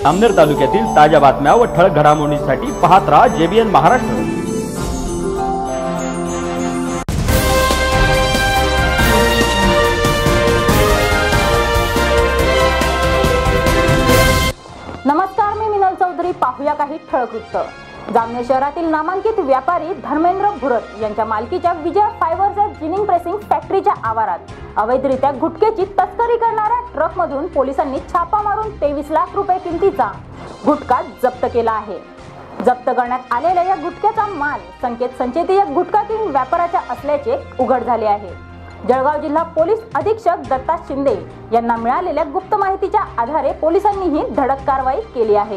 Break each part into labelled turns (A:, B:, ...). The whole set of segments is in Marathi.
A: जामनेर तालुक्यातील ताज्या बातम्या व ठळक घडामोडींसाठी पाहत राहा JBN महाराष्ट्र।
B: नमस्कार, मी मिनल चौधरी। पाहूया काही ठळक वृत्त। जामनेर शहरातील नामांकित व्यापारी धर्मेंद्र भुरत यांच्या मालकीच्या विजय फायबरच्या जिनिंग प्रेसिंग फॅक्टरीच्या आवारात अवैधरित्या गुटख्याची तस्करी करणाऱ्या ट्रकमधून पोलिसांनी छापा मारून 23 लाख रुपये किमतीचा गुटखा जप्त केला आहे। जप्त करण्यात आलेल्या या गुटख्याचा माल संकेत संचेती या गुटखा किंग व्यापाराच्या असल्याचे उघड झाले आहे। जळगाव जिल्हा पोलीस अधीक्षक दत्ता शिंदे यांना मिळालेल्या गुप्त माहितीच्या आधारे पोलिसांनी ही धडक कारवाई केली आहे।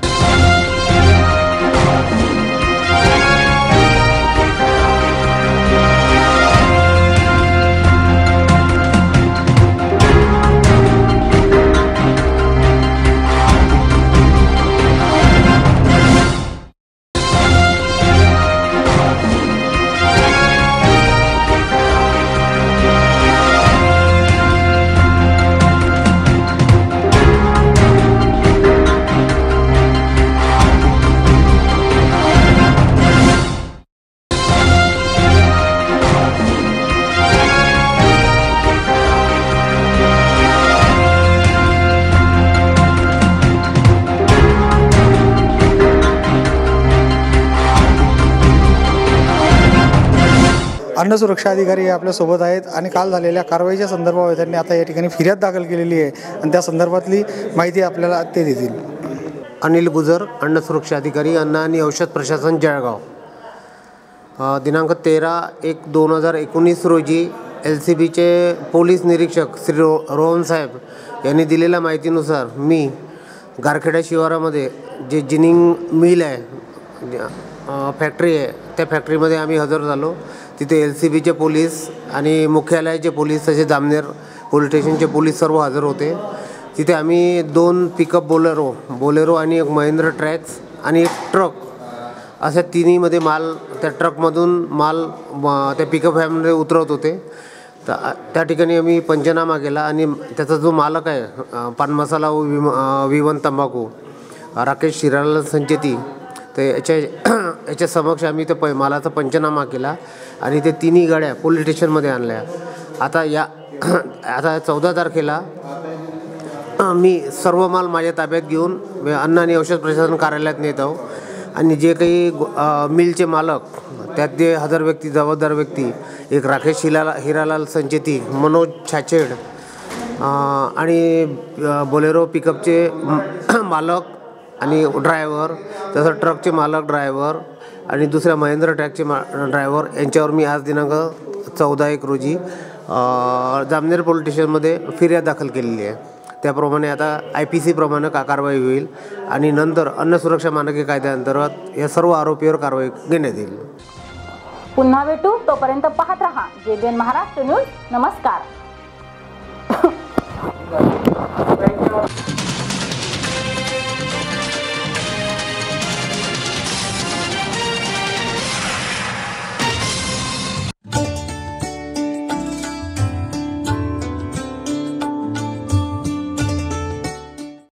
C: अन्न सुरक्षा अधिकारी आपल्या सोबत आहेत आणि काल झालेल्या कारवाईच्या संदर्भात त्यांनी आता या ठिकाणी फिर्याद दाखल केलेली आहे आणि त्या संदर्भातली माहिती आपल्याला ते देतील।
D: अनिल गुजर, अन्न सुरक्षा अधिकारी, अन्न आणि औषध प्रशासन, जळगाव। दिनांक 13/1/2019 रोजी LCBचे पोलीस निरीक्षक श्री रोहन साहेब यांनी दिलेल्या माहितीनुसार मी गारखेडा शिवारामध्ये जे जिनिंग मिल आहे, फॅक्टरी आहे, त्या फॅक्टरीमध्ये आम्ही हजर झालो। तिथे LCBचे पोलीस आणि मुख्यालयाचे पोलीस तसे जामनेर पोलीस स्टेशनचे पोलीस सर्व हजर होते। तिथे आम्ही 2 पिकअप बोलेरो आणि एक महिंद्रा ट्रॅक्स आणि एक ट्रक अशा तिन्हीमध्ये माल, त्या ट्रकमधून माल त्या पिकअप व्हॅनमध्ये उतरवत होते। तर त्या ठिकाणी आम्ही पंचनामा केला आणि त्याचा जो मालक आहे पान मसाला व विवन तंबाखू राकेश शिरालाल संचेती, तर याच्या समक्ष आम्ही ते मालाचा पंचनामा केला आणि ते तिन्ही गाड्या पोलीस स्टेशनमध्ये आणल्या। आता 14 तारखेला मी सर्व माल माझ्या ताब्यात घेऊन अन्न आणि औषध प्रशासन कार्यालयात नेत आहो आणि जे काही मिलचे मालक, त्यात जे हजर व्यक्ती, जबाबदार व्यक्ती, एक राकेश हिरालाल संचेती, मनोज छाछेड आणि बोलेरो पिकअपचे मालक आणि ड्रायव्हर, तसं ट्रकचे मालक, ड्रायव्हर आणि दुसऱ्या महिंद्रा ट्रॅकचे ड्रायव्हर यांच्यावर मी आज दिनांक 14/1 रोजी जामनेर पोलीस स्टेशनमध्ये फिर्याद दाखल केलेली आहे। त्याप्रमाणे आता IPC प्रमाणे कारवाई होईल आणि नंतर अन्न सुरक्षा मानके कायद्याअंतर्गत या सर्व आरोपीवर कारवाई घेण्यात येईल।
B: पुन्हा भेटू, तोपर्यंत पाहत रहा JBN महाराष्ट्र न्यूज। नमस्कार।